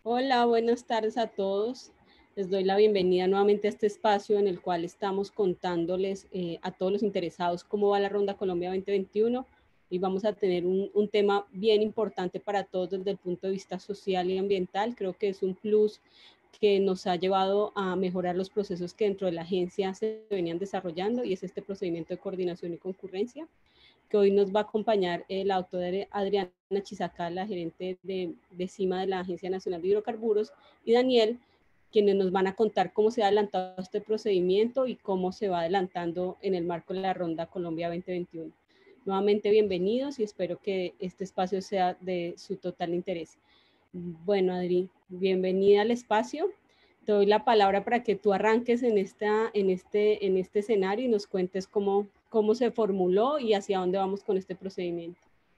Hola, buenas tardes a todos. Les doy la bienvenida nuevamente a este espacio en el cual estamos contándoles a todos los interesados cómo va la Ronda Colombia 2021 y vamos a tener un tema bien importante para todos desde el punto de vista social y ambiental. Creo que es un plus que nos ha llevado a mejorar los procesos que dentro de la agencia se venían desarrollando y es este procedimiento de coordinación y concurrencia que hoy nos va a acompañar la doctora Adriana Chizacal, la gerente de CIMA de la Agencia Nacional de Hidrocarburos, y Daniel, quienes nos van a contar cómo se ha adelantado este procedimiento y cómo se va adelantando en el marco de la Ronda Colombia 2021. Nuevamente bienvenidos y espero que este espacio sea de su total interés. Bueno, Adri, bienvenida al espacio. Te doy la palabra para que tú arranques en este escenario y nos cuentes cómo se formuló y hacia dónde vamos con este procedimiento.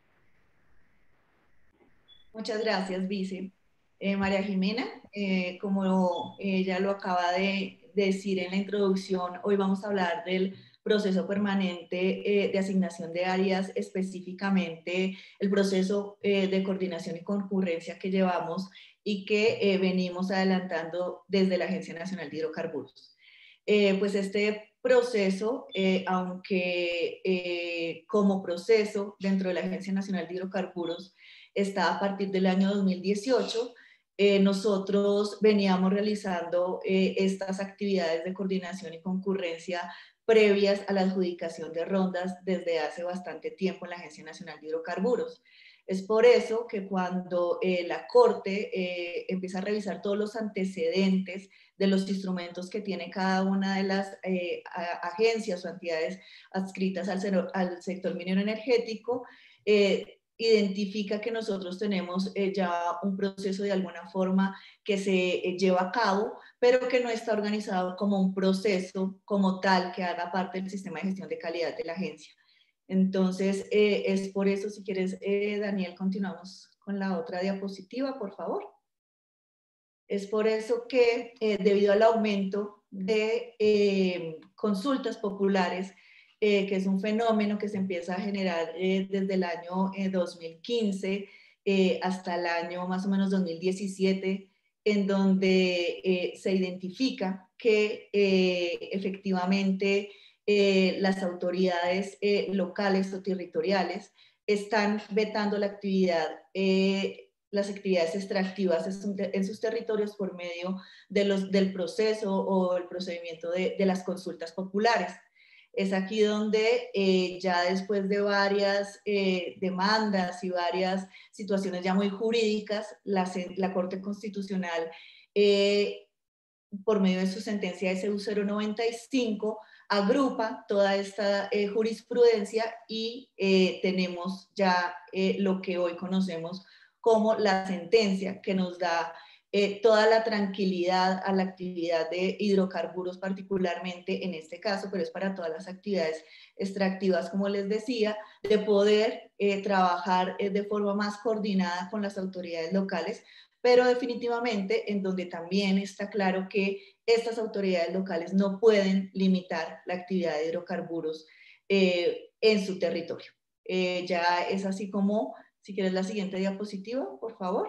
Muchas gracias, Vice. María Jimena, como ella lo acaba de decir en la introducción, hoy vamos a hablar del proceso permanente de asignación de áreas, específicamente el proceso de coordinación y concurrencia que llevamos y que venimos adelantando desde la Agencia Nacional de Hidrocarburos. Pues este proceso, aunque como proceso dentro de la Agencia Nacional de Hidrocarburos está a partir del año 2018, nosotros veníamos realizando estas actividades de coordinación y concurrencia previas a la adjudicación de rondas desde hace bastante tiempo en la Agencia Nacional de Hidrocarburos. Es por eso que cuando la Corte empieza a revisar todos los antecedentes de los instrumentos que tiene cada una de las agencias o entidades adscritas al sector minero energético, identifica que nosotros tenemos ya un proceso de alguna forma que se lleva a cabo, pero que no está organizado como un proceso como tal que haga parte del sistema de gestión de calidad de la agencia. Entonces, es por eso, si quieres, Daniel, continuamos con la otra diapositiva, por favor. Es por eso que, debido al aumento de consultas populares, que es un fenómeno que se empieza a generar desde el año 2015 hasta el año más o menos 2017, en donde se identifica que efectivamente las autoridades locales o territoriales están vetando la actividad, las actividades extractivas en sus territorios por medio del proceso o el procedimiento de las consultas populares. Es aquí donde ya después de varias demandas y varias situaciones ya muy jurídicas, la Corte Constitucional, por medio de su sentencia SU 095, agrupa toda esta jurisprudencia y tenemos ya lo que hoy conocemos como la sentencia que nos da toda la tranquilidad a la actividad de hidrocarburos, particularmente en este caso, pero es para todas las actividades extractivas, como les decía, de poder trabajar de forma más coordinada con las autoridades locales, pero definitivamente en donde también está claro que estas autoridades locales no pueden limitar la actividad de hidrocarburos en su territorio. Ya es así como, si quieres la siguiente diapositiva, por favor.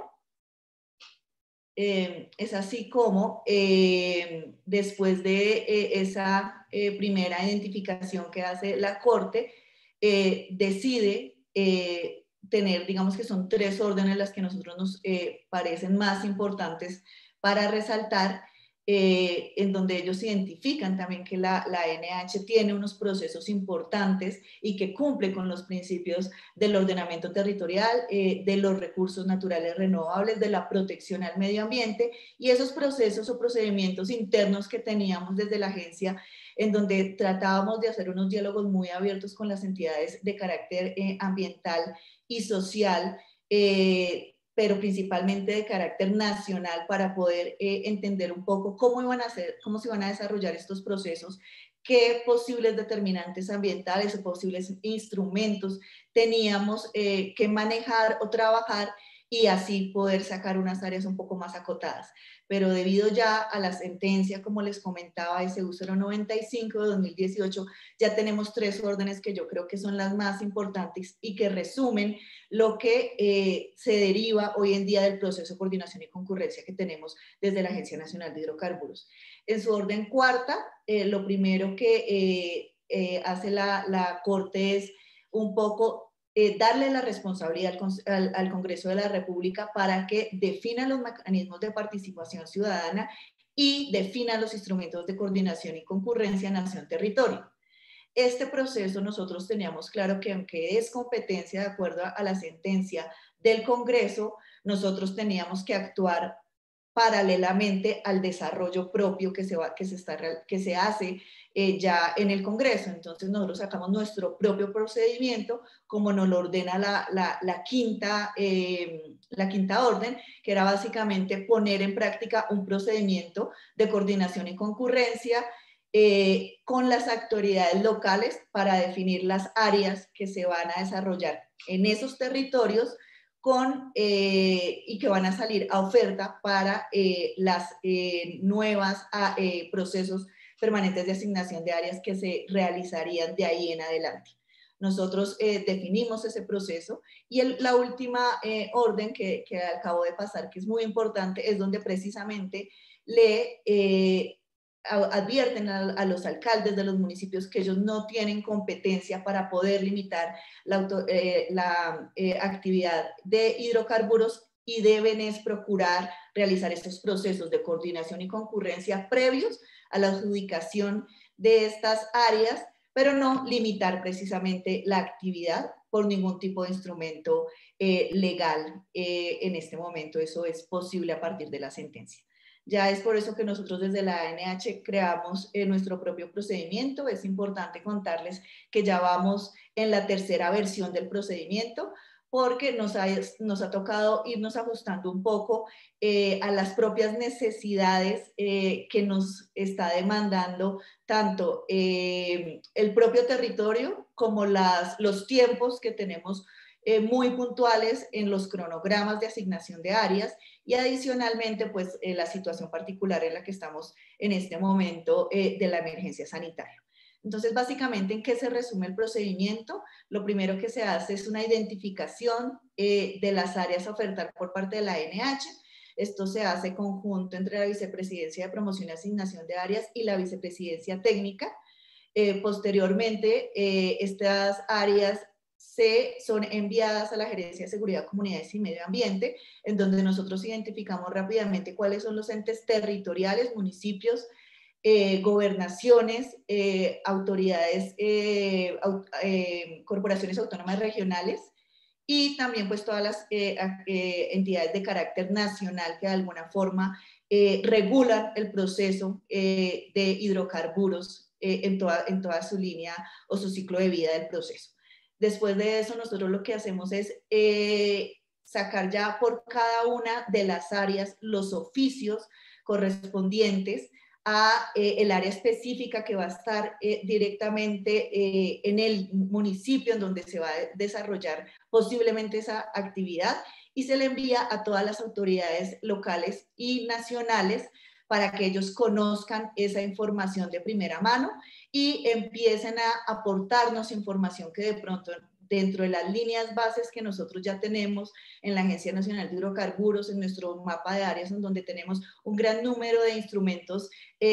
Es así como después de esa primera identificación que hace la Corte, decide tener, digamos que son tres órdenes las que a nosotros nos parecen más importantes para resaltar, en donde ellos identifican también que la ANH tiene unos procesos importantes y que cumple con los principios del ordenamiento territorial, de los recursos naturales renovables, de la protección al medio ambiente y esos procesos o procedimientos internos que teníamos desde la agencia, en donde tratábamos de hacer unos diálogos muy abiertos con las entidades de carácter ambiental y social, pero principalmente de carácter nacional, para poder entender un poco cómo se iban a desarrollar estos procesos, qué posibles determinantes ambientales o posibles instrumentos teníamos que manejar o trabajar y así poder sacar unas áreas un poco más acotadas. Pero debido ya a la sentencia, como les comentaba, SU 095 de 2018, ya tenemos 3 órdenes que yo creo que son las más importantes y que resumen lo que se deriva hoy en día del proceso de coordinación y concurrencia que tenemos desde la Agencia Nacional de Hidrocarburos. En su orden cuarta, lo primero que hace la Corte es un poco darle la responsabilidad al Congreso de la República para que defina los mecanismos de participación ciudadana y defina los instrumentos de coordinación y concurrencia nación-territorio. Este proceso nosotros teníamos claro que aunque es competencia de acuerdo a la sentencia del Congreso, nosotros teníamos que actuar paralelamente al desarrollo propio que se hace ya en el Congreso. Entonces nosotros sacamos nuestro propio procedimiento, como nos lo ordena la quinta orden, que era básicamente poner en práctica un procedimiento de coordinación y concurrencia con las autoridades locales para definir las áreas que se van a desarrollar en esos territorios y que van a salir a oferta para las nuevas procesos permanentes de asignación de áreas que se realizarían de ahí en adelante. Nosotros definimos ese proceso y la última orden que acabo de pasar, que es muy importante, es donde precisamente le advierten a los alcaldes de los municipios que ellos no tienen competencia para poder limitar la actividad de hidrocarburos y deben es procurar realizar estos procesos de coordinación y concurrencia previos a la adjudicación de estas áreas, pero no limitar precisamente la actividad por ningún tipo de instrumento legal en este momento. Eso es posible a partir de la sentencia. Ya es por eso que nosotros desde la ANH creamos nuestro propio procedimiento. Es importante contarles que ya vamos en la tercera versión del procedimiento porque nos ha tocado irnos ajustando un poco a las propias necesidades que nos está demandando tanto el propio territorio como los tiempos que tenemos muy puntuales en los cronogramas de asignación de áreas y adicionalmente pues la situación particular en la que estamos en este momento de la emergencia sanitaria. Entonces, básicamente, ¿en qué se resume el procedimiento? Lo primero que se hace es una identificación de las áreas a ofertar por parte de la ANH. Esto se hace conjunto entre la Vicepresidencia de Promoción y Asignación de Áreas y la Vicepresidencia Técnica. Posteriormente, estas áreas son enviadas a la Gerencia de Seguridad, Comunidades y Medio Ambiente, en donde nosotros identificamos rápidamente cuáles son los entes territoriales, municipios, gobernaciones, autoridades, corporaciones autónomas regionales y también pues todas las entidades de carácter nacional que de alguna forma regulan el proceso de hidrocarburos en toda su línea o su ciclo de vida del proceso. Después de eso, nosotros lo que hacemos es sacar ya por cada una de las áreas los oficios correspondientes a el área específica que va a estar directamente en el municipio en donde se va a desarrollar posiblemente esa actividad y se le envía a todas las autoridades locales y nacionales para que ellos conozcan esa información de primera mano y empiecen a aportarnos información que de pronto dentro de las líneas bases que nosotros ya tenemos en la Agencia Nacional de Hidrocarburos, en nuestro mapa de áreas en donde tenemos un gran número de instrumentos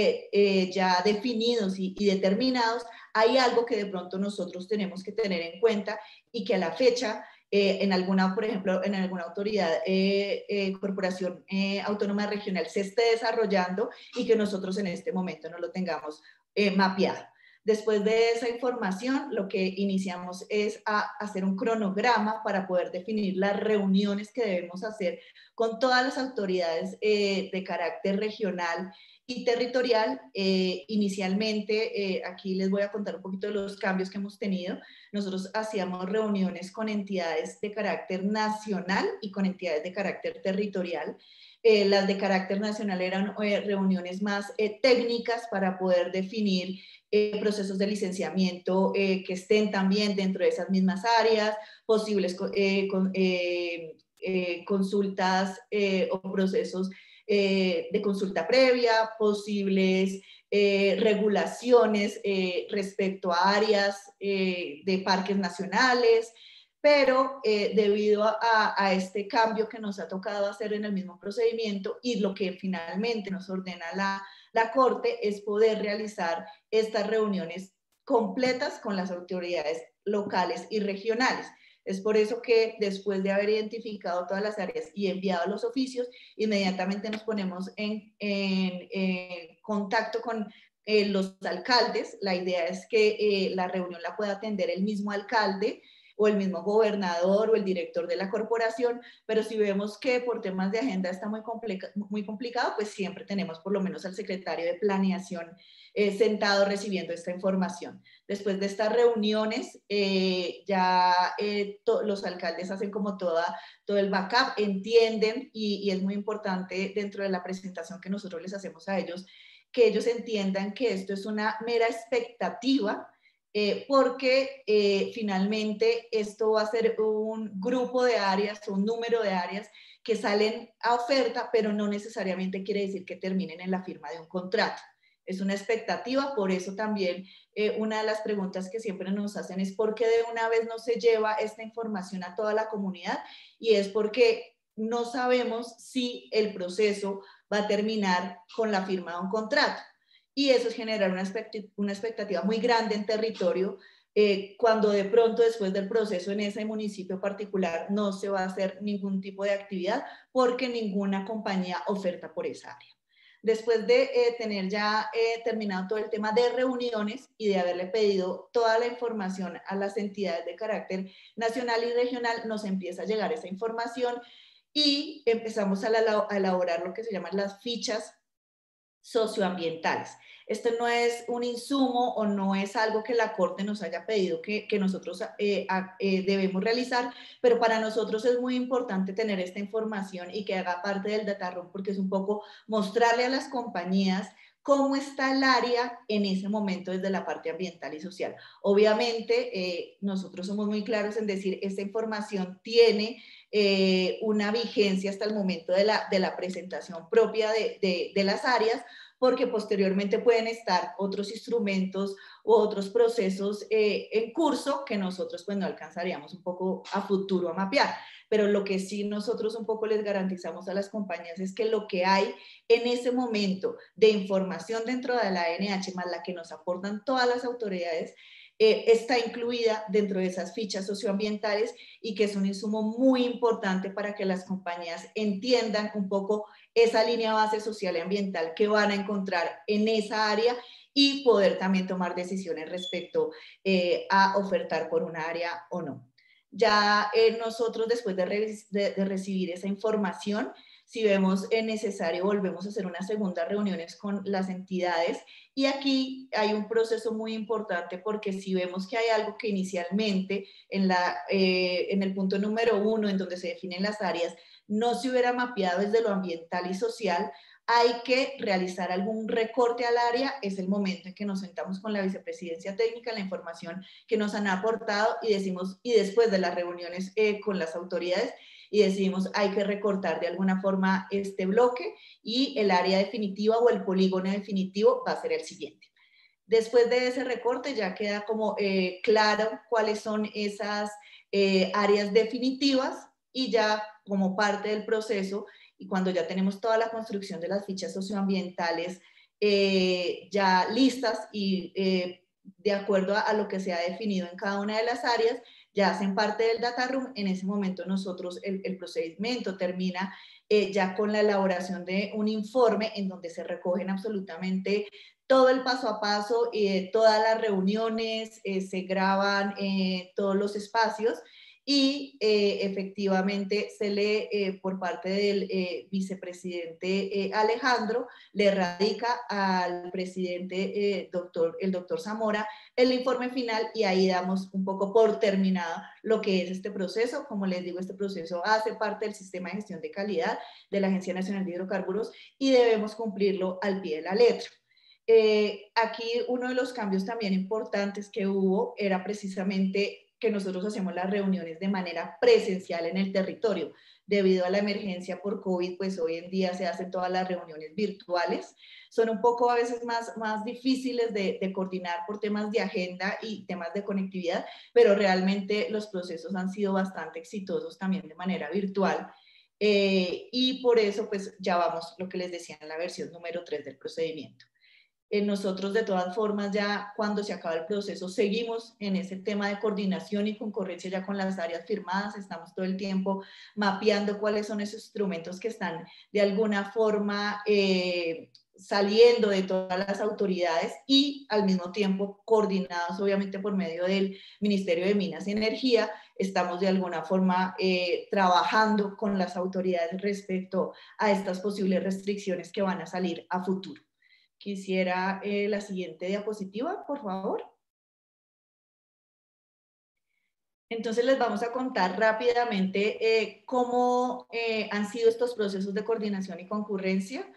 ya definidos y determinados, hay algo que de pronto nosotros tenemos que tener en cuenta y que a la fecha en alguna, por ejemplo, en alguna autoridad, corporación autónoma regional se esté desarrollando y que nosotros en este momento no lo tengamos mapeado. Después de esa información, lo que iniciamos es a hacer un cronograma para poder definir las reuniones que debemos hacer con todas las autoridades de carácter regional y territorial. Inicialmente, aquí les voy a contar un poquito de los cambios que hemos tenido. Nosotros hacíamos reuniones con entidades de carácter nacional y con entidades de carácter territorial. Las de carácter nacional eran reuniones más técnicas para poder definir procesos de licenciamiento que estén también dentro de esas mismas áreas, posibles consultas o procesos de consulta previa, posibles regulaciones respecto a áreas de parques nacionales, pero debido a este cambio que nos ha tocado hacer en el mismo procedimiento y lo que finalmente nos ordena la Corte es poder realizar estas reuniones completas con las autoridades locales y regionales. Es por eso que después de haber identificado todas las áreas y enviado los oficios, inmediatamente nos ponemos en contacto con los alcaldes. La idea es que la reunión la pueda atender el mismo alcalde o el mismo gobernador o el director de la corporación, pero si vemos que por temas de agenda está muy complicado, pues siempre tenemos por lo menos al secretario de planeación sentado recibiendo esta información. Después de estas reuniones, los alcaldes hacen como todo el backup, entienden y es muy importante dentro de la presentación que nosotros les hacemos a ellos, que ellos entiendan que esto es una mera expectativa, porque finalmente esto va a ser un grupo de áreas, un número de áreas que salen a oferta, pero no necesariamente quiere decir que terminen en la firma de un contrato. Es una expectativa, por eso también una de las preguntas que siempre nos hacen es ¿por qué de una vez no se lleva esta información a toda la comunidad? Y es porque no sabemos si el proceso va a terminar con la firma de un contrato. Y eso es generar una expectativa muy grande en territorio cuando de pronto después del proceso en ese municipio particular no se va a hacer ningún tipo de actividad porque ninguna compañía oferta por esa área. Después de tener ya terminado todo el tema de reuniones y de haberle pedido toda la información a las entidades de carácter nacional y regional, nos empieza a llegar esa información y empezamos a elaborar lo que se llaman las fichas socioambientales. Esto no es un insumo o no es algo que la Corte nos haya pedido que nosotros debemos realizar, pero para nosotros es muy importante tener esta información y que haga parte del data room porque es un poco mostrarle a las compañías cómo está el área en ese momento desde la parte ambiental y social. Obviamente, nosotros somos muy claros en decir esta información tiene una vigencia hasta el momento de la presentación propia de las áreas, porque posteriormente pueden estar otros instrumentos u otros procesos en curso que nosotros pues no alcanzaríamos un poco a futuro a mapear. Pero lo que sí nosotros un poco les garantizamos a las compañías es que lo que hay en ese momento de información dentro de la ANH más la que nos aportan todas las autoridades está incluida dentro de esas fichas socioambientales y que es un insumo muy importante para que las compañías entiendan un poco esa línea base social y ambiental que van a encontrar en esa área y poder también tomar decisiones respecto a ofertar por una área o no. Ya nosotros después de recibir esa información, si vemos necesario, volvemos a hacer unas segundas reuniones con las entidades y aquí hay un proceso muy importante porque si vemos que hay algo que inicialmente en el punto número 1, en donde se definen las áreas, no se hubiera mapeado desde lo ambiental y social, hay que realizar algún recorte al área, es el momento en que nos sentamos con la vicepresidencia técnica, la información que nos han aportado y decimos, y después de las reuniones con las autoridades, y decidimos hay que recortar de alguna forma este bloque y el área definitiva o el polígono definitivo va a ser el siguiente. Después de ese recorte ya queda como claro cuáles son esas áreas definitivas y ya como parte del proceso y cuando ya tenemos toda la construcción de las fichas socioambientales ya listas y de acuerdo a lo que se ha definido en cada una de las áreas, ya hacen parte del data room. En ese momento nosotros el procedimiento termina ya con la elaboración de un informe en donde se recogen absolutamente todo el paso a paso, todas las reuniones, se graban todos los espacios y efectivamente se lee por parte del vicepresidente Alejandro, le radica al presidente el doctor Zamora el informe final y ahí damos un poco por terminado lo que es este proceso. Como les digo, este proceso hace parte del sistema de gestión de calidad de la Agencia Nacional de Hidrocarburos y debemos cumplirlo al pie de la letra. Aquí uno de los cambios también importantes que hubo era precisamente que nosotros hacemos las reuniones de manera presencial en el territorio. debido a la emergencia por COVID, pues hoy en día se hacen todas las reuniones virtuales. Son un poco a veces más difíciles de coordinar por temas de agenda y temas de conectividad, pero realmente los procesos han sido bastante exitosos también de manera virtual. Y por eso pues ya vamos, lo que les decía, en la versión número 3 del procedimiento. Nosotros de todas formas ya cuando se acaba el proceso seguimos en ese tema de coordinación y concurrencia ya con las áreas firmadas, estamos todo el tiempo mapeando cuáles son esos instrumentos que están de alguna forma saliendo de todas las autoridades y al mismo tiempo coordinados obviamente por medio del Ministerio de Minas y Energía, estamos de alguna forma trabajando con las autoridades respecto a estas posibles restricciones que van a salir a futuro. Quisiera la siguiente diapositiva, por favor. Entonces les vamos a contar rápidamente cómo han sido estos procesos de coordinación y concurrencia.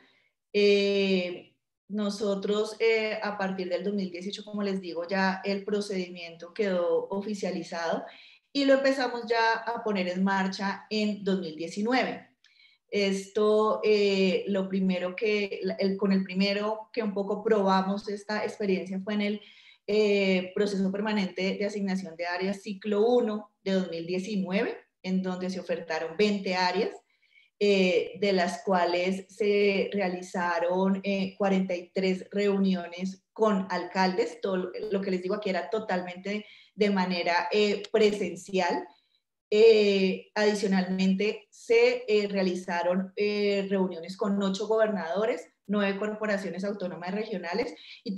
Nosotros a partir del 2018, como les digo, ya el procedimiento quedó oficializado y lo empezamos ya a poner en marcha en 2019. Esto, lo primero con el primero que un poco probamos esta experiencia fue en el proceso permanente de asignación de áreas ciclo 1 de 2019, en donde se ofertaron 20 áreas, de las cuales se realizaron 43 reuniones con alcaldes. Todo lo que les digo aquí era totalmente de manera presencial. Adicionalmente, se realizaron reuniones con 8 gobernadores, 9 corporaciones autónomas regionales y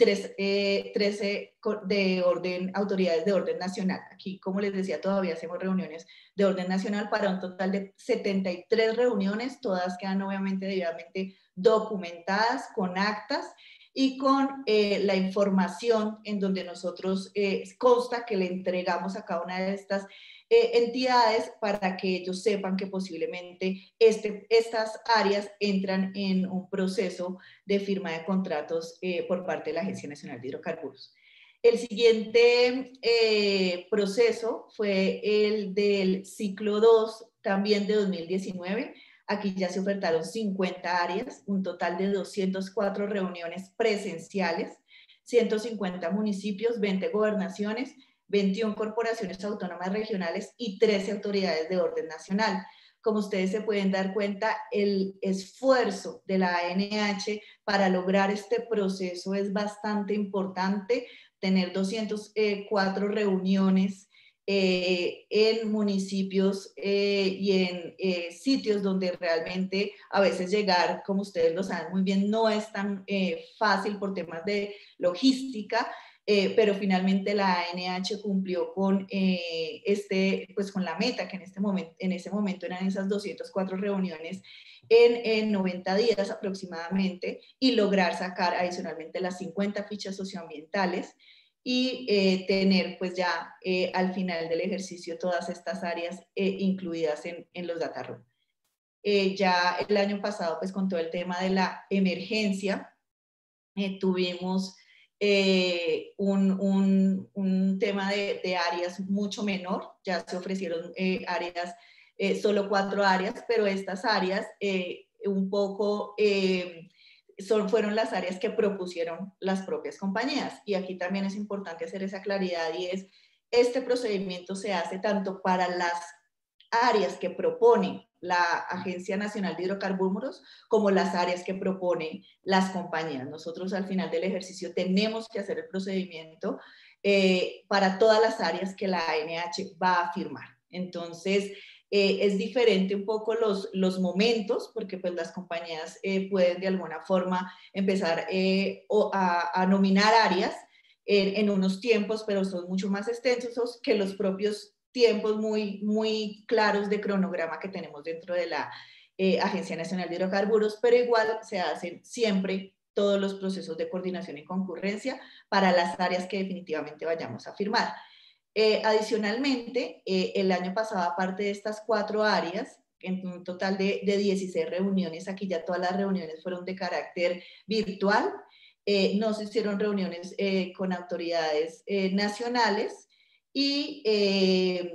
13 autoridades de orden nacional. Aquí, como les decía, todavía hacemos reuniones de orden nacional para un total de 73 reuniones, todas quedan obviamente debidamente documentadas con actas y con la información en donde nosotros consta que le entregamos a cada una de estas entidades para que ellos sepan que posiblemente estas áreas entran en un proceso de firma de contratos por parte de la Agencia Nacional de Hidrocarburos. El siguiente proceso fue el del ciclo 2, también de 2019. Aquí ya se ofertaron 50 áreas, un total de 204 reuniones presenciales, 150 municipios, 20 gobernaciones, 21 corporaciones autónomas regionales y 13 autoridades de orden nacional. Como ustedes se pueden dar cuenta, el esfuerzo de la ANH para lograr este proceso es bastante importante. Tener 204 reuniones en municipios y en sitios donde realmente a veces llegar, como ustedes lo saben muy bien, no es tan fácil por temas de logística. Pero finalmente la ANH cumplió con, pues con la meta que en ese momento eran esas 204 reuniones en 90 días aproximadamente y lograr sacar adicionalmente las 50 fichas socioambientales y tener pues ya al final del ejercicio todas estas áreas incluidas en los data room. Ya el año pasado pues con todo el tema de la emergencia tuvimos un tema de áreas mucho menor, ya se ofrecieron áreas, solo 4 áreas, pero estas áreas un poco fueron las áreas que propusieron las propias compañías. Y aquí también es importante hacer esa claridad y es, este procedimiento se hace tanto para las áreas que propone la Agencia Nacional de Hidrocarburos como las áreas que proponen las compañías. Nosotros al final del ejercicio tenemos que hacer el procedimiento para todas las áreas que la ANH va a firmar. Entonces, es diferente un poco los momentos, porque pues las compañías pueden de alguna forma empezar a nominar áreas en unos tiempos, pero son mucho más extensos que los propios tiempos muy claros de cronograma que tenemos dentro de la Agencia Nacional de Hidrocarburos, pero igual se hacen siempre todos los procesos de coordinación y concurrencia para las áreas que definitivamente vayamos a firmar. Adicionalmente, el año pasado, aparte de estas 4 áreas, en un total de 16 reuniones, aquí ya todas las reuniones fueron de carácter virtual, no se hicieron reuniones con autoridades nacionales y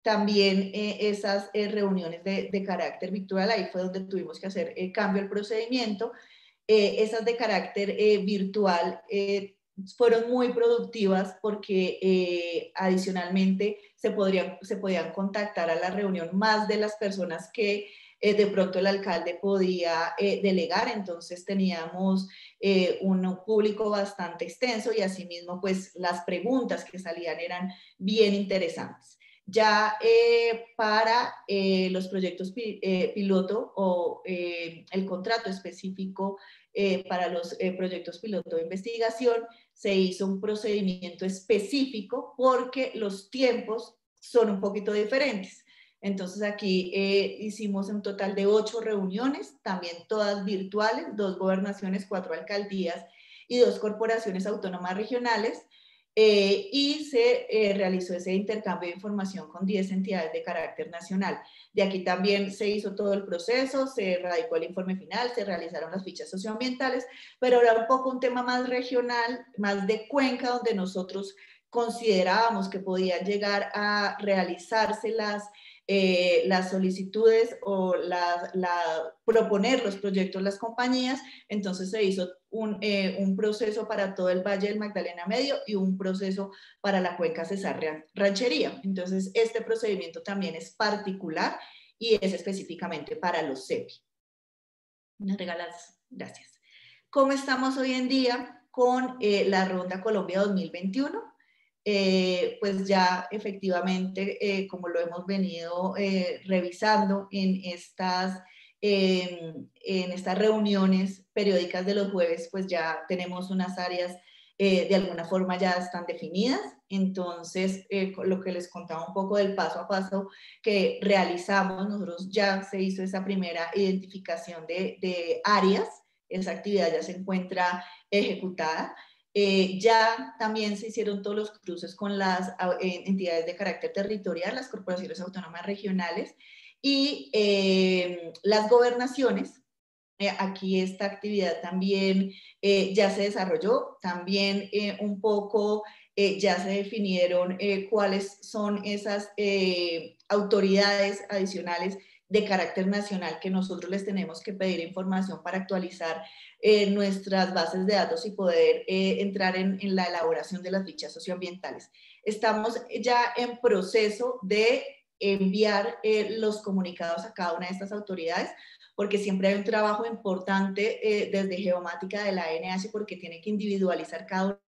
también esas reuniones de carácter virtual, ahí fue donde tuvimos que hacer cambio al procedimiento. Esas de carácter virtual fueron muy productivas porque adicionalmente se podían contactar a la reunión más de las personas que de pronto el alcalde podía delegar, entonces teníamos un público bastante extenso y asimismo pues las preguntas que salían eran bien interesantes. Ya para los proyectos piloto o el contrato específico para los proyectos piloto de investigación, se hizo un procedimiento específico porque los tiempos son un poquito diferentes. Entonces aquí hicimos un total de 8 reuniones, también todas virtuales, 2 gobernaciones, 4 alcaldías y 2 corporaciones autónomas regionales. Y se realizó ese intercambio de información con 10 entidades de carácter nacional. De aquí también se hizo todo el proceso, se radicó el informe final, se realizaron las fichas socioambientales, pero era un poco un tema más regional, más de Cuenca, donde nosotros considerábamos que podían llegar a realizarse las solicitudes o proponer los proyectos las compañías. Entonces se hizo un proceso para todo el Valle del Magdalena Medio y un proceso para la cuenca Cesar Ranchería. Entonces este procedimiento también es particular y es específicamente para los CEPI. Me regalas, gracias. ¿Cómo estamos hoy en día con la Ronda Colombia 2021? Pues ya efectivamente, como lo hemos venido revisando en estas reuniones periódicas de los jueves, pues ya tenemos unas áreas de alguna forma ya están definidas. Entonces, lo que les contaba un poco del paso a paso que realizamos, nosotros ya se hizo esa primera identificación de áreas, esa actividad ya se encuentra ejecutada. Ya también se hicieron todos los cruces con las entidades de carácter territorial, las corporaciones autónomas regionales y las gobernaciones. Aquí esta actividad también ya se desarrolló, también un poco ya se definieron cuáles son esas autoridades adicionales de carácter nacional que nosotros les tenemos que pedir información para actualizar nuestras bases de datos y poder entrar en la elaboración de las fichas socioambientales. Estamos ya en proceso de enviar los comunicados a cada una de estas autoridades, porque siempre hay un trabajo importante desde geomática de la ANH, porque tiene que individualizar cada uno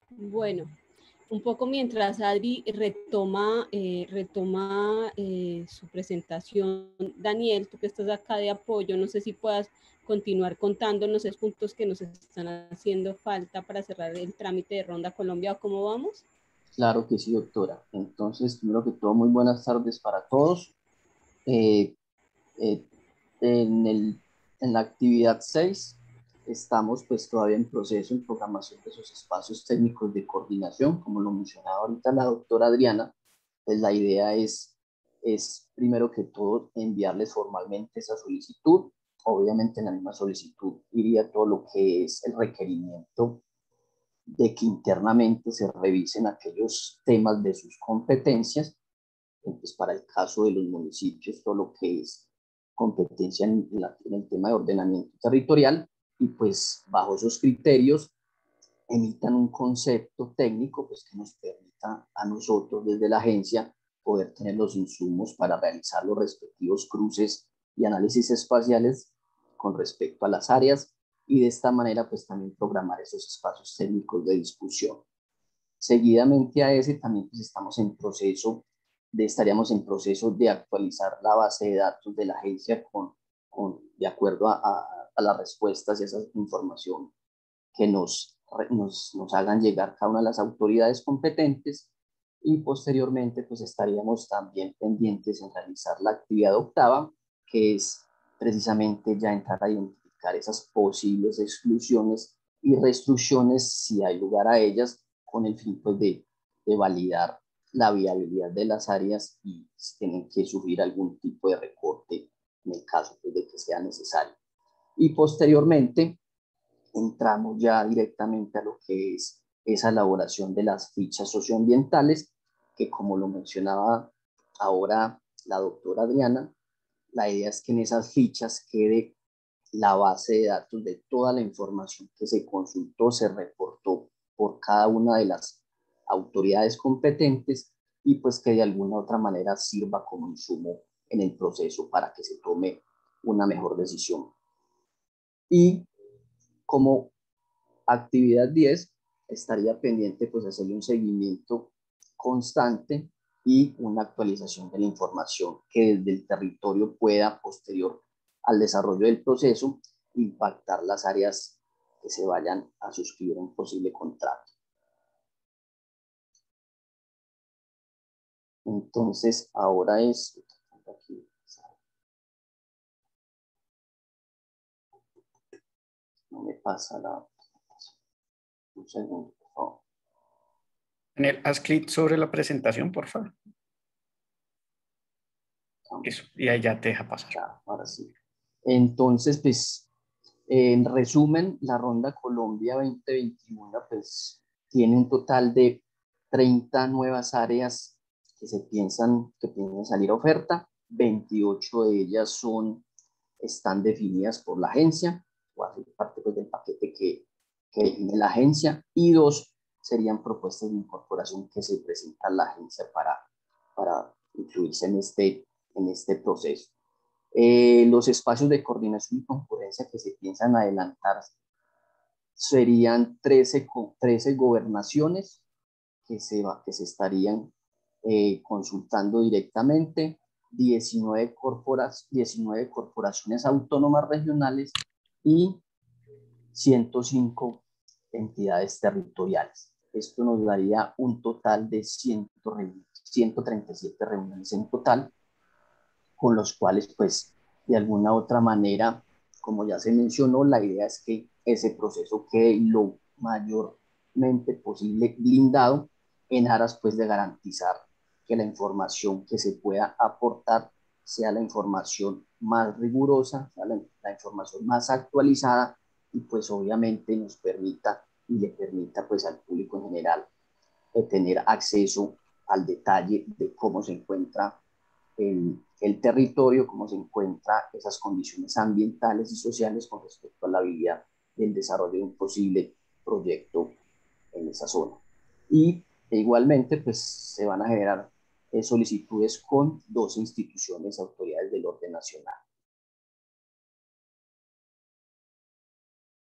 Bueno, un poco mientras Adri retoma su presentación, Daniel, tú que estás acá de apoyo, no sé si puedas continuar contándonos esos puntos que nos están haciendo falta para cerrar el trámite de Ronda Colombia, o cómo vamos. Claro que sí, doctora. Entonces, primero que todo, muy buenas tardes para todos. Eh, eh, en en la actividad 6 estamos pues todavía en proceso, en programación de esos espacios técnicos de coordinación, como lo mencionaba ahorita la doctora Adriana. Pues la idea es primero que todo enviarles formalmente esa solicitud. Obviamente en la misma solicitud iría todo lo que es el requerimiento de que internamente se revisen aquellos temas de sus competencias. Entonces, para el caso de los municipios, todo lo que es competencia en el tema de ordenamiento territorial, y pues bajo esos criterios emitan un concepto técnico pues, que nos permita a nosotros desde la agencia poder tener los insumos para realizar los respectivos cruces y análisis espaciales con respecto a las áreas, y de esta manera pues también programar esos espacios técnicos de discusión. Seguidamente a ese también pues estaríamos en proceso de actualizar la base de datos de la agencia de acuerdo a las respuestas y esa información que nos hagan llegar cada una de las autoridades competentes. Y posteriormente pues estaríamos también pendientes en realizar la actividad octava, que es precisamente ya entrar a identificar esas posibles exclusiones y restricciones si hay lugar a ellas, con el fin pues de validar la viabilidad de las áreas y si tienen que sufrir algún tipo de recorte en el caso pues, de que sea necesario. Y posteriormente entramos ya directamente a lo que es esa elaboración de las fichas socioambientales, que como lo mencionaba ahora la doctora Adriana, la idea es que en esas fichas quede la base de datos de toda la información que se consultó, se reportó por cada una de las autoridades competentes, y pues que de alguna u otra manera sirva como insumo en el proceso para que se tome una mejor decisión. Y como actividad 10 estaría pendiente pues hacerle un seguimiento constante y una actualización de la información que desde el territorio pueda, posterior al desarrollo del proceso, impactar las áreas que se vayan a suscribir un posible contrato. Entonces, ahora es... No me pasa la... Un segundo, por favor. Daniel, haz clic sobre la presentación, por favor. Eso, y ahí ya te deja pasar. Ya, ahora sí. Entonces, pues, en resumen, la Ronda Colombia 2021 pues, tiene un total de 30 nuevas áreas que piensan salir a oferta. 28 de ellas están definidas por la agencia, o hacen parte pues, del paquete que define la agencia, y 2 serían propuestas de incorporación que se presentan a la agencia para incluirse en este proceso. Los espacios de coordinación y concurrencia que se piensan adelantar serían 13 gobernaciones que se estarían consultando directamente, 19 corporaciones autónomas regionales y 105 entidades territoriales. Esto nos daría un total de 137 reuniones en total, con los cuales, pues, de alguna u otra manera, como ya se mencionó, la idea es que ese proceso quede lo mayormente posible blindado en aras, pues, de garantizar que la información que se pueda aportar sea la información más rigurosa, sea la información más actualizada, y pues obviamente nos permita y le permita pues al público en general tener acceso al detalle de cómo se encuentra el territorio, cómo se encuentran esas condiciones ambientales y sociales con respecto a la viabilidad del desarrollo de un posible proyecto en esa zona. Y igualmente, pues se van a generar solicitudes con 2 instituciones, autoridades del orden nacional.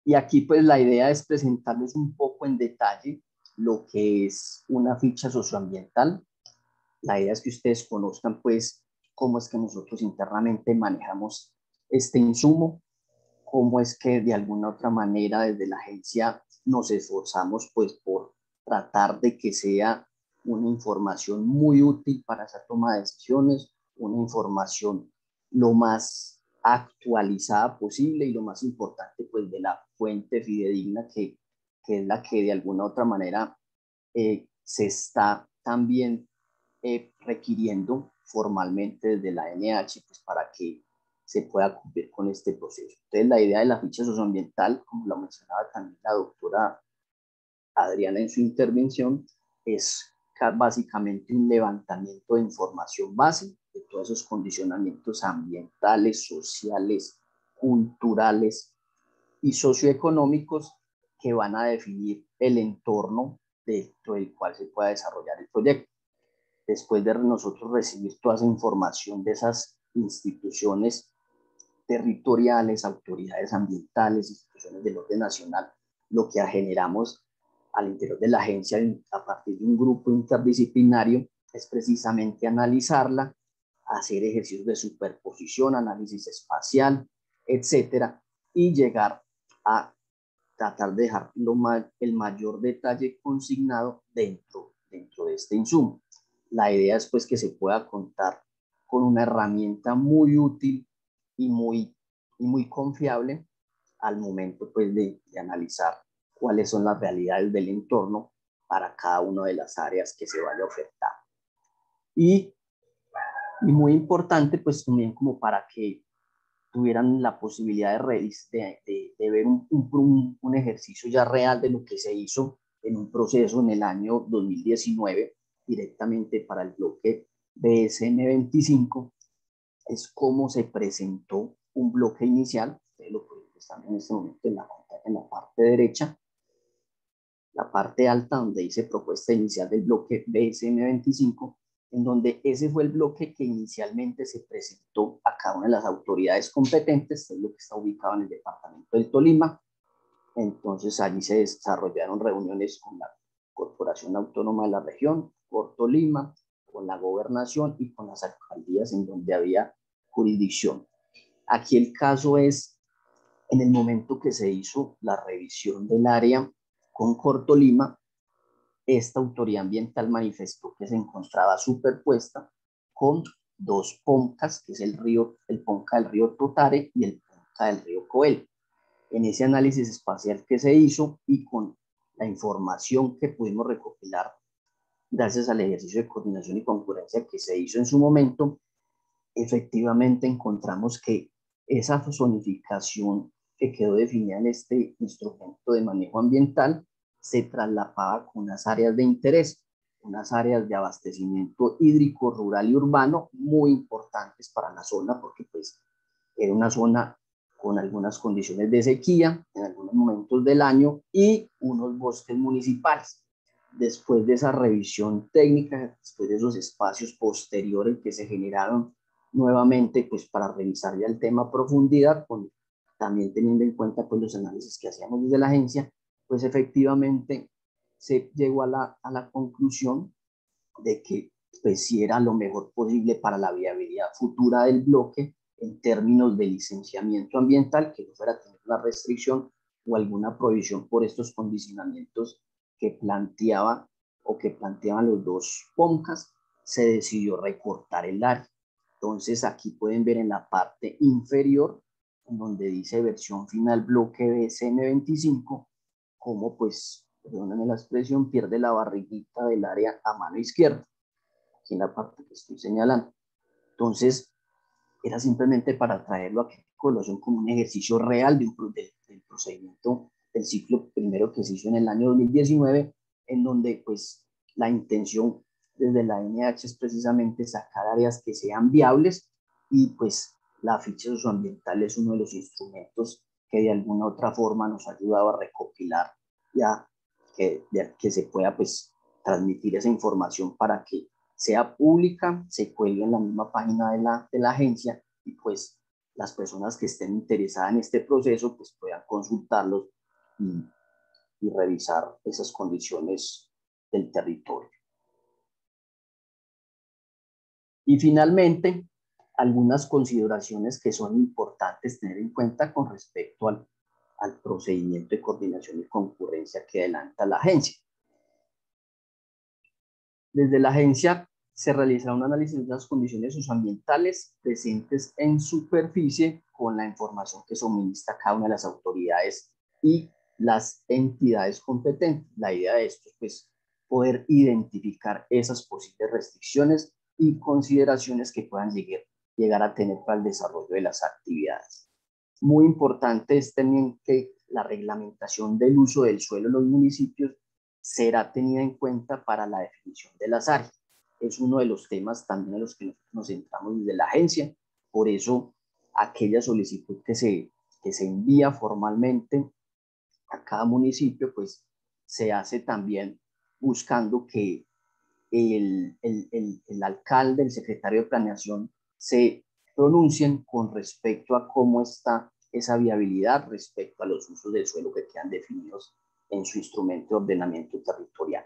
Y aquí pues la idea es presentarles un poco en detalle lo que es una ficha socioambiental. La idea es que ustedes conozcan pues cómo es que nosotros internamente manejamos este insumo, cómo es que de alguna otra manera desde la agencia nos esforzamos pues por tratar de que sea una información muy útil para esa toma de decisiones, una información lo más actualizada posible y lo más importante pues de la fuente fidedigna que es la que de alguna otra manera se está también requiriendo formalmente desde la NH pues para que se pueda cumplir con este proceso. Entonces, la idea de la ficha socioambiental, como lo mencionaba también la doctora Adriana en su intervención, es básicamente un levantamiento de información base de todos esos condicionamientos ambientales, sociales, culturales y socioeconómicos que van a definir el entorno dentro del cual se pueda desarrollar el proyecto. Después de nosotros recibir toda esa información de esas instituciones territoriales, autoridades ambientales, instituciones del orden nacional, lo que generamos al interior de la agencia a partir de un grupo interdisciplinario es precisamente analizarla, hacer ejercicios de superposición, análisis espacial, etcétera, y llegar a tratar de dejar el mayor detalle consignado dentro de este insumo. La idea es pues que se pueda contar con una herramienta muy útil y muy confiable al momento pues de analizar cuáles son las realidades del entorno para cada una de las áreas que se vaya a ofertar. Y muy importante pues también como para que tuvieran la posibilidad de ver un ejercicio ya real de lo que se hizo en un proceso en el año 2019 directamente para el bloque BSN 25, es cómo se presentó un bloque inicial. Ustedes lo pueden estar en este momento en la parte derecha, la parte alta donde dice propuesta inicial del bloque BSN 25, en donde ese fue el bloque que inicialmente se presentó a cada una de las autoridades competentes, es lo que está ubicado en el departamento del Tolima. Entonces allí se desarrollaron reuniones con la Corporación Autónoma de la Región, por Tolima, con la gobernación y con las alcaldías en donde había jurisdicción. Aquí el caso es, en el momento que se hizo la revisión del área con Cortolima, esta autoridad ambiental manifestó que se encontraba superpuesta con dos poncas, que es el ponca del río Totare y el ponca del río Coel. En ese análisis espacial que se hizo y con la información que pudimos recopilar gracias al ejercicio de coordinación y concurrencia que se hizo en su momento, efectivamente encontramos que esa zonificación que quedó definida en este instrumento de manejo ambiental se traslapaba con unas áreas de interés, unas áreas de abastecimiento hídrico, rural y urbano muy importantes para la zona, porque pues era una zona con algunas condiciones de sequía en algunos momentos del año y unos bosques municipales. Después de esa revisión técnica, después de esos espacios posteriores que se generaron nuevamente pues para revisar ya el tema a profundidad, también teniendo en cuenta pues los análisis que hacíamos desde la agencia, pues efectivamente se llegó a la conclusión de que pues si era lo mejor posible para la viabilidad futura del bloque en términos de licenciamiento ambiental, que no fuera a tener una restricción o alguna prohibición por estos condicionamientos que planteaban los dos POMCAS, se decidió recortar el área. Entonces aquí pueden ver en la parte inferior, en donde dice versión final bloque BSN 25, cómo pues, perdónenme la expresión, pierde la barriguita del área a mano izquierda, aquí en la parte que estoy señalando. Entonces, era simplemente para traerlo a colación como un ejercicio real del procedimiento del ciclo primero que se hizo en el año 2019, en donde pues la intención desde la NH es precisamente sacar áreas que sean viables y pues la ficha socioambiental es uno de los instrumentos que de alguna otra forma nos ha ayudado a recopilar ya que se pueda pues transmitir esa información para que sea pública, se cuelgue en la misma página de la agencia y pues las personas que estén interesadas en este proceso pues puedan consultarlos y revisar esas condiciones del territorio. Y finalmente, algunas consideraciones que son importantes tener en cuenta con respecto al procedimiento de coordinación y concurrencia que adelanta la agencia. Desde la agencia se realizará un análisis de las condiciones socioambientales presentes en superficie con la información que suministra cada una de las autoridades y las entidades competentes. La idea de esto es pues, poder identificar esas posibles restricciones y consideraciones que puedan llegar a tener para el desarrollo de las actividades. Muy importante es también que la reglamentación del uso del suelo en los municipios será tenida en cuenta para la definición de las áreas. Es uno de los temas también en los que nos centramos desde la agencia, por eso aquella solicitud que se envía formalmente a cada municipio, pues se hace también buscando que el alcalde, el secretario de planeación se pronuncien con respecto a cómo está esa viabilidad respecto a los usos del suelo que quedan definidos en su instrumento de ordenamiento territorial.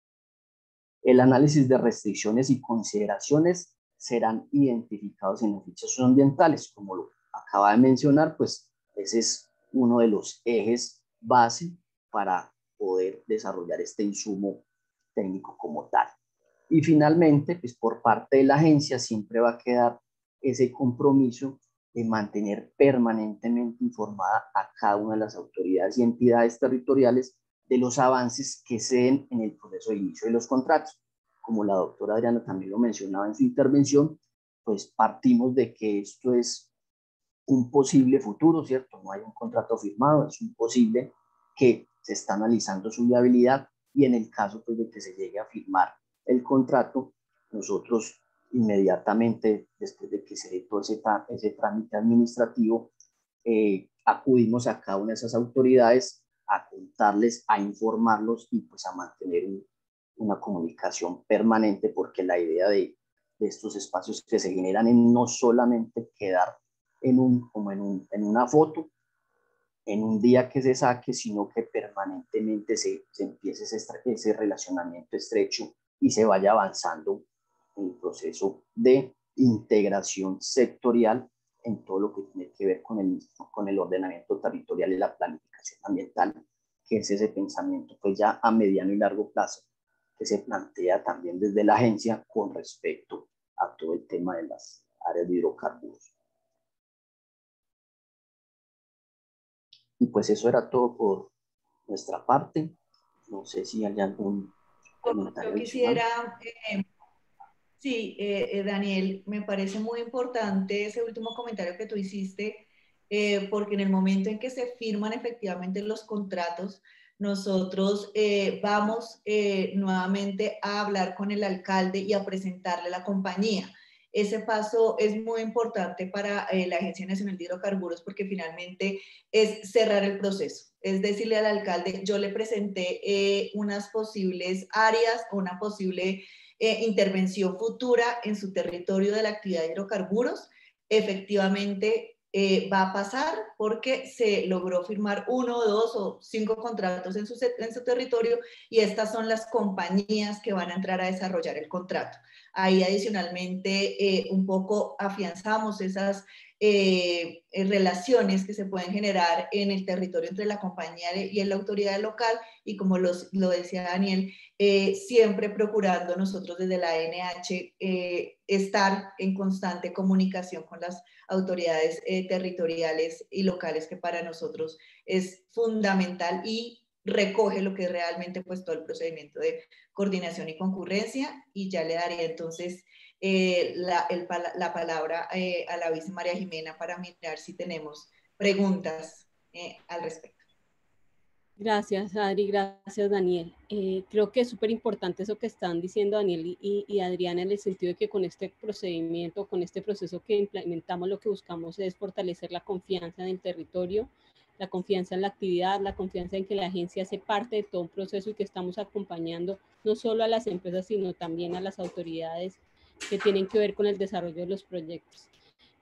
El análisis de restricciones y consideraciones serán identificados en las fichas socioambientales, como lo acaba de mencionar, pues ese es uno de los ejes base para poder desarrollar este insumo técnico como tal. Y finalmente, pues por parte de la agencia siempre va a quedar ese compromiso de mantener permanentemente informada a cada una de las autoridades y entidades territoriales de los avances que se den en el proceso de inicio de los contratos. Como la doctora Adriana también lo mencionaba en su intervención, pues partimos de que esto es un posible futuro, ¿cierto? No hay un contrato firmado, es un posible que se está analizando su viabilidad y en el caso pues, de que se llegue a firmar el contrato, nosotros inmediatamente, después de que se dé todo ese trámite administrativo, acudimos a cada una de esas autoridades a contarles, a informarlos y pues a mantener una comunicación permanente, porque la idea de estos espacios que se generan es no solamente quedar en una foto, en un día que se saque, sino que permanentemente se empiece ese relacionamiento estrecho y se vaya avanzando en el proceso de integración sectorial en todo lo que tiene que ver con el ordenamiento territorial y la planificación ambiental, que es ese pensamiento pues ya a mediano y largo plazo que se plantea también desde la agencia con respecto a todo el tema de las áreas de hidrocarburos. Y pues eso era todo por nuestra parte. No sé si hay algún comentario. Yo quisiera, sí, Daniel, me parece muy importante ese último comentario que tú hiciste, porque en el momento en que se firman efectivamente los contratos, nosotros vamos nuevamente a hablar con el alcalde y a presentarle la compañía. Ese paso es muy importante para la Agencia Nacional de Hidrocarburos porque finalmente es cerrar el proceso. Es decirle al alcalde, yo le presenté unas posibles áreas o una posible intervención futura en su territorio de la actividad de hidrocarburos. Efectivamente, va a pasar porque se logró firmar 1, 2 o 5 contratos en su territorio y estas son las compañías que van a entrar a desarrollar el contrato. Ahí adicionalmente un poco afianzamos esas relaciones que se pueden generar en el territorio entre la compañía y la autoridad local y como lo decía Daniel, siempre procurando nosotros desde la ANH estar en constante comunicación con las autoridades territoriales y locales que para nosotros es fundamental y recoge lo que es realmente pues todo el procedimiento de coordinación y concurrencia y ya le daría entonces la palabra a la vice María Jimena para mirar si tenemos preguntas al respecto. Gracias, Adri, gracias, Daniel. Creo que es súper importante eso que están diciendo Daniel y Adriana en el sentido de que con este procedimiento, con este proceso que implementamos, lo que buscamos es fortalecer la confianza en el territorio, la confianza en la actividad, la confianza en que la agencia hace parte de todo un proceso y que estamos acompañando no solo a las empresas, sino también a las autoridades que tienen que ver con el desarrollo de los proyectos.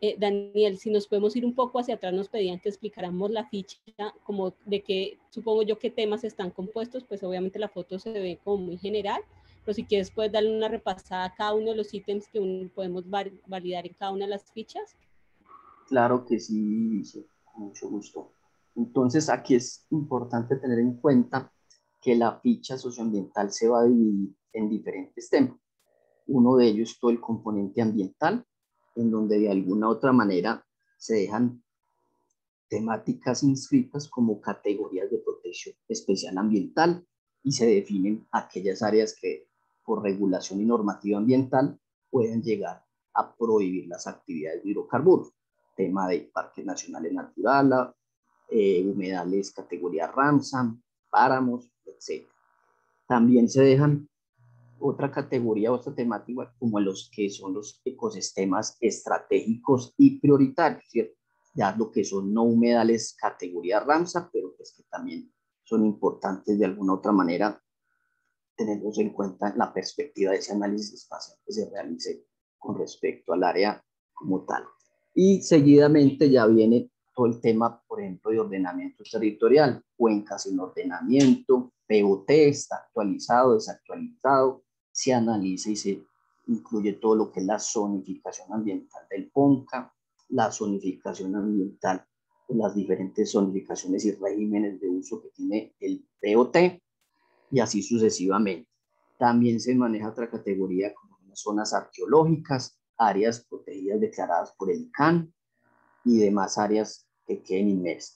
Daniel, si nos podemos ir un poco hacia atrás, nos pedían que explicáramos la ficha, como de que, supongo yo, qué temas están compuestos, pues obviamente la foto se ve como muy general, pero si quieres puedes darle una repasada a cada uno de los ítems que podemos validar en cada una de las fichas. Claro que sí, sí, con mucho gusto. Entonces, aquí es importante tener en cuenta que la ficha socioambiental se va a dividir en diferentes temas. Uno de ellos es todo el componente ambiental, en donde de alguna u otra manera se dejan temáticas inscritas como categorías de protección especial ambiental y se definen aquellas áreas que por regulación y normativa ambiental pueden llegar a prohibir las actividades de hidrocarburos. Tema de parques nacionales naturales, humedales categoría Ramsar, páramos, etc. También se dejan otra categoría, otra temática, como los que son los ecosistemas estratégicos y prioritarios, ¿cierto? Ya lo que son no humedales categoría Ramsar, pero pues que también son importantes de alguna otra manera tenerlos en cuenta en la perspectiva de ese análisis espacial que se realice con respecto al área como tal. Y seguidamente ya viene todo el tema, por ejemplo, de ordenamiento territorial, cuencas en ordenamiento, POT, está actualizado, desactualizado, se analiza y se incluye todo lo que es la zonificación ambiental del PONCA, la zonificación ambiental, las diferentes zonificaciones y regímenes de uso que tiene el POT, y así sucesivamente. También se maneja otra categoría como las zonas arqueológicas, áreas protegidas declaradas por el CAN y demás áreas que queden inmersas.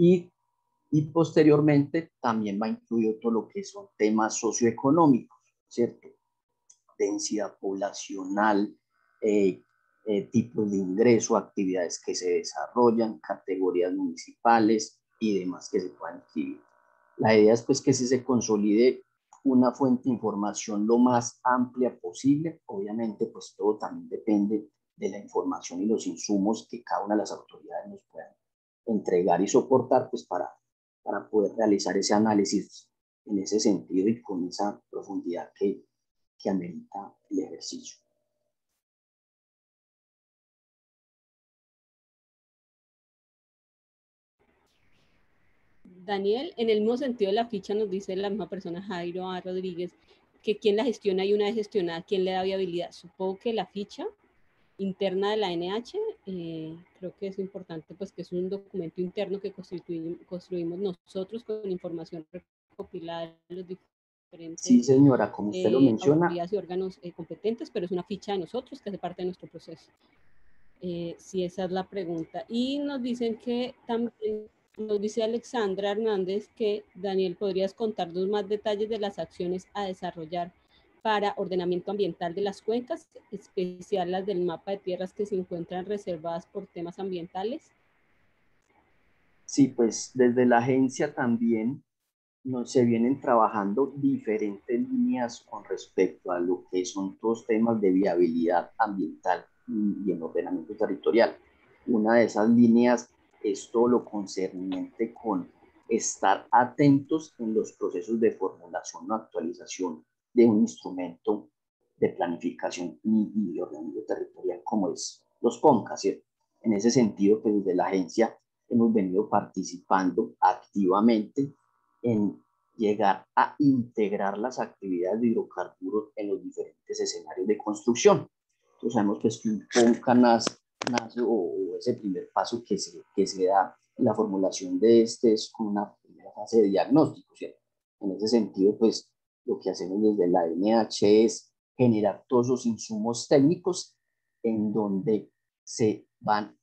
Y posteriormente también va incluido todo lo que son temas socioeconómicos, ¿cierto? Densidad poblacional, tipos de ingreso, actividades que se desarrollan, categorías municipales y demás que se puedan escribir. La idea es pues que se consolide una fuente de información lo más amplia posible. Obviamente pues todo también depende de la información y los insumos que cada una de las autoridades nos puedan entregar y soportar pues para poder realizar ese análisis en ese sentido y con esa profundidad que amerita el ejercicio. Daniel, en el mismo sentido de la ficha nos dice la misma persona, Jairo A. Rodríguez, que quién la gestiona y una vez gestionada, quién le da viabilidad. Supongo que la ficha interna de la NH, creo que es importante, pues que es un documento interno que construimos nosotros con información recopilada de los diferentes Sí, señora, como usted lo menciona. autoridades y órganos competentes, pero es una ficha de nosotros que hace parte de nuestro proceso. Sí, esa es la pregunta. Y nos dicen que también, nos dice Alexandra Hernández que Daniel, ¿podrías contarnos más detalles de las acciones a desarrollar para ordenamiento ambiental de las cuencas, especial las del mapa de tierras que se encuentran reservadas por temas ambientales? Sí, pues desde la agencia también se vienen trabajando diferentes líneas con respecto a lo que son todos temas de viabilidad ambiental y en ordenamiento territorial. Una de esas líneas es todo lo concerniente con estar atentos en los procesos de formulación o actualización de un instrumento de planificación y ordenamiento territorial como es los PONCA, ¿cierto? En ese sentido, pues desde la agencia hemos venido participando activamente en llegar a integrar las actividades de hidrocarburos en los diferentes escenarios de construcción. Entonces sabemos pues, que un PONCA nace o ese primer paso que se da en la formulación de este es con una primera fase de diagnóstico, ¿cierto? En ese sentido, pues lo que hacemos desde la NH es generar todos los insumos técnicos en donde se van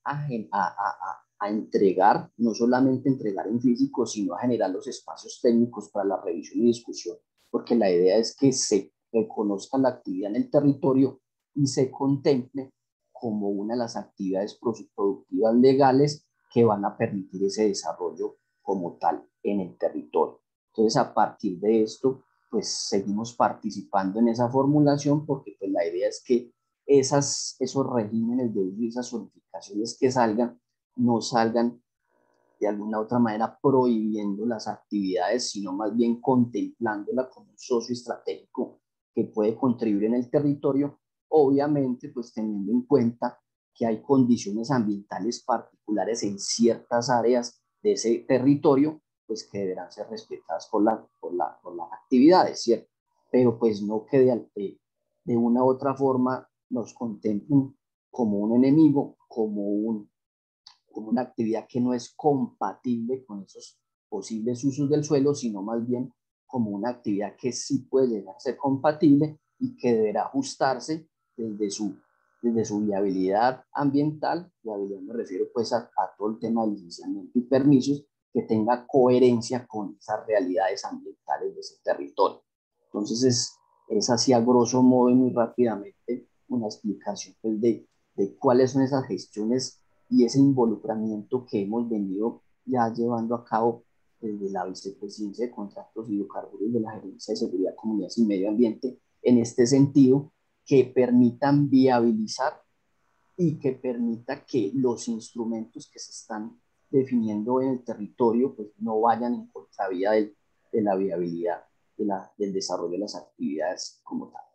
a entregar, no solamente entregar en físico, sino a generar los espacios técnicos para la revisión y discusión, porque la idea es que se reconozca la actividad en el territorio y se contemple como una de las actividades productivas legales que van a permitir ese desarrollo como tal en el territorio. Entonces, a partir de esto, pues seguimos participando en esa formulación porque pues la idea es que esos regímenes de uso y esas zonificaciones que salgan no salgan de alguna otra manera prohibiendo las actividades, sino más bien contemplándola como un socio estratégico que puede contribuir en el territorio, obviamente pues teniendo en cuenta que hay condiciones ambientales particulares en ciertas áreas de ese territorio, pues que deberán ser respetadas por las actividades, ¿cierto? Pero pues no que de una u otra forma nos contemplen como un enemigo, como una actividad que no es compatible con esos posibles usos del suelo, sino más bien como una actividad que sí puede llegar a ser compatible y que deberá ajustarse desde su viabilidad ambiental. Viabilidad me refiero pues a todo el tema de licenciamiento y permisos, que tenga coherencia con esas realidades ambientales de ese territorio. Entonces es así a grosso modo y muy rápidamente una explicación pues, de cuáles son esas gestiones y ese involucramiento que hemos venido ya llevando a cabo desde la Vicepresidencia de Contratos Hidrocarburos de la Gerencia de Seguridad, Comunidades y Medio Ambiente, en este sentido, que permitan viabilizar y que permita que los instrumentos que se están definiendo en el territorio pues, no vayan en contravía de la viabilidad del desarrollo de las actividades como tal.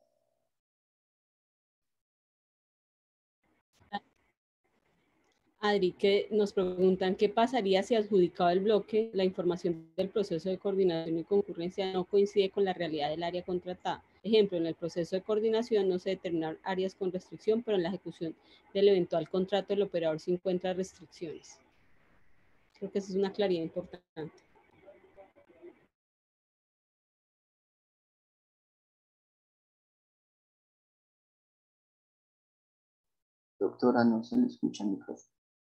Adri, que nos preguntan qué pasaría si adjudicado el bloque, la información del proceso de coordinación y concurrencia no coincide con la realidad del área contratada. Ejemplo, en el proceso de coordinación no se determinan áreas con restricción, pero en la ejecución del eventual contrato el operador se encuentra restricciones. Creo que esa es una claridad importante. Doctora, no se le escucha el micrófono.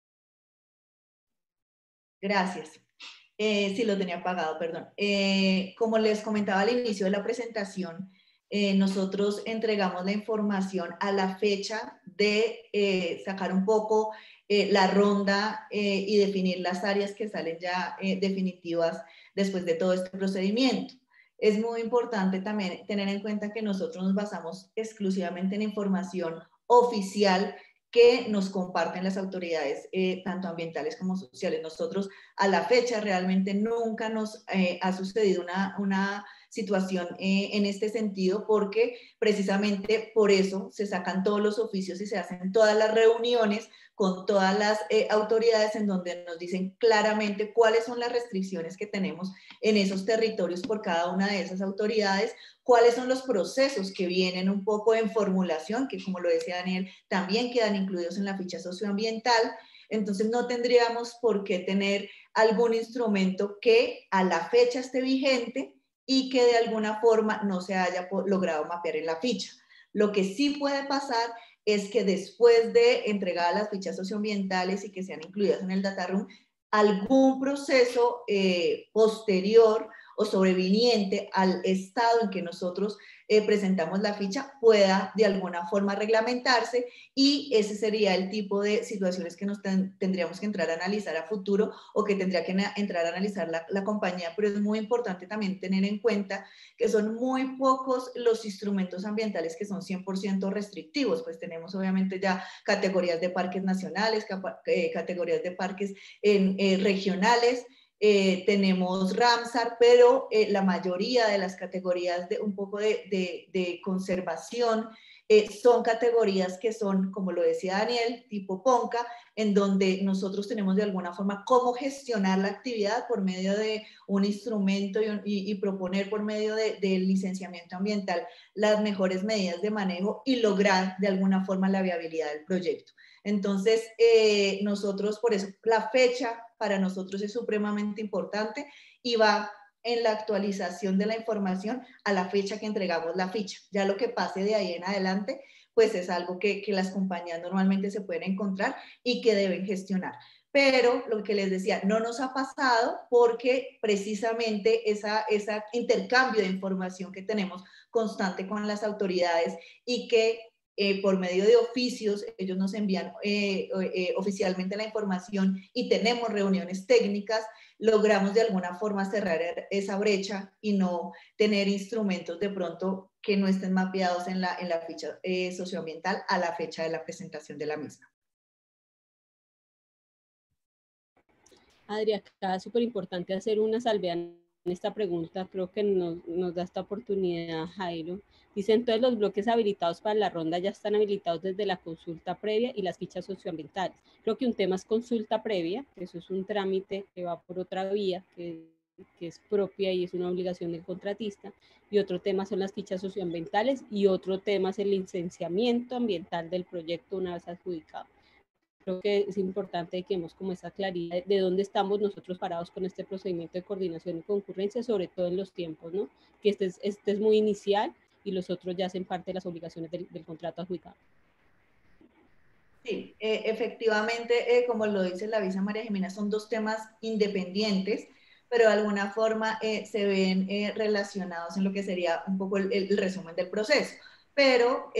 Gracias. Sí, lo tenía apagado, perdón. Como les comentaba al inicio de la presentación, nosotros entregamos la información a la fecha de sacar un poco la ronda y definir las áreas que salen ya definitivas después de todo este procedimiento. Es muy importante también tener en cuenta que nosotros nos basamos exclusivamente en información oficial que nos comparten las autoridades, tanto ambientales como sociales. Nosotros a la fecha realmente nunca nos ha sucedido una situación en este sentido, porque precisamente por eso se sacan todos los oficios y se hacen todas las reuniones con todas las autoridades en donde nos dicen claramente cuáles son las restricciones que tenemos en esos territorios por cada una de esas autoridades, cuáles son los procesos que vienen un poco en formulación, que como lo decía Daniel, también quedan incluidos en la ficha socioambiental. Entonces no tendríamos por qué tener algún instrumento que a la fecha esté vigente y que de alguna forma no se haya logrado mapear en la ficha. Lo que sí puede pasar es que después de entregar las fichas socioambientales y que sean incluidas en el data room, algún proceso posterior o sobreviniente al estado en que nosotros presentamos la ficha pueda de alguna forma reglamentarse, y ese sería el tipo de situaciones que nos tendríamos que entrar a analizar a futuro, o que tendría que entrar a analizar la compañía. Pero es muy importante también tener en cuenta que son muy pocos los instrumentos ambientales que son 100% restrictivos. Pues tenemos obviamente ya categorías de parques nacionales, categorías de parques regionales, tenemos Ramsar, pero la mayoría de las categorías de un poco de conservación son categorías que son, como lo decía Daniel, tipo PONCA, en donde nosotros tenemos de alguna forma cómo gestionar la actividad por medio de un instrumento y proponer por medio del licenciamiento ambiental las mejores medidas de manejo y lograr de alguna forma la viabilidad del proyecto. Entonces, nosotros, por eso, la fecha para nosotros es supremamente importante y va en la actualización de la información a la fecha que entregamos la ficha. Ya lo que pase de ahí en adelante, pues es algo que las compañías normalmente se pueden encontrar y que deben gestionar. Pero lo que les decía, no nos ha pasado porque precisamente ese intercambio de información que tenemos constante con las autoridades y que por medio de oficios, ellos nos envían oficialmente la información y tenemos reuniones técnicas, logramos de alguna forma cerrar esa brecha y no tener instrumentos de pronto que no estén mapeados en la ficha socioambiental a la fecha de la presentación de la misma. Adri, acá es súper importante hacer una salvedad esta pregunta, creo que nos da esta oportunidad, Jairo. Dice, entonces los bloques habilitados para la ronda ya están habilitados desde la consulta previa y las fichas socioambientales. Creo que un tema es consulta previa, que eso es un trámite que va por otra vía, que es propia y es una obligación del contratista, y otro tema son las fichas socioambientales, y otro tema es el licenciamiento ambiental del proyecto una vez adjudicado. Creo que es importante que hemos como esa claridad de dónde estamos nosotros parados con este procedimiento de coordinación y concurrencia, sobre todo en los tiempos, ¿no? Que este es muy inicial y los otros ya hacen parte de las obligaciones del contrato adjudicado. Sí, efectivamente, como lo dice la vice María Jimena, son dos temas independientes, pero de alguna forma se ven relacionados en lo que sería un poco el resumen del proceso. Pero,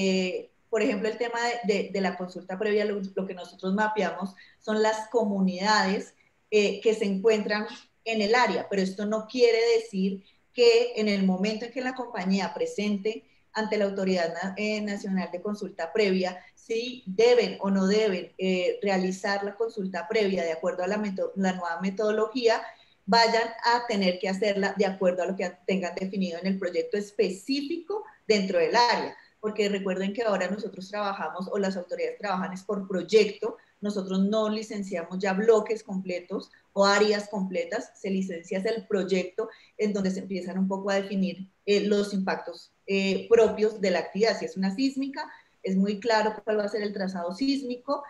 por ejemplo, el tema de la consulta previa, lo que nosotros mapeamos son las comunidades que se encuentran en el área, pero esto no quiere decir que en el momento en que la compañía presente ante la Autoridad Nacional de Consulta Previa, si deben o no deben realizar la consulta previa de acuerdo a la nueva metodología, vayan a tener que hacerla de acuerdo a lo que tengan definido en el proyecto específico dentro del área. Porque recuerden que ahora nosotros trabajamos, o las autoridades trabajan es por proyecto, nosotros no licenciamos ya bloques completos o áreas completas, se licencia el proyecto en donde se empiezan un poco a definir los impactos propios de la actividad. Si es una sísmica, es muy claro cuál va a ser el trazado sísmico.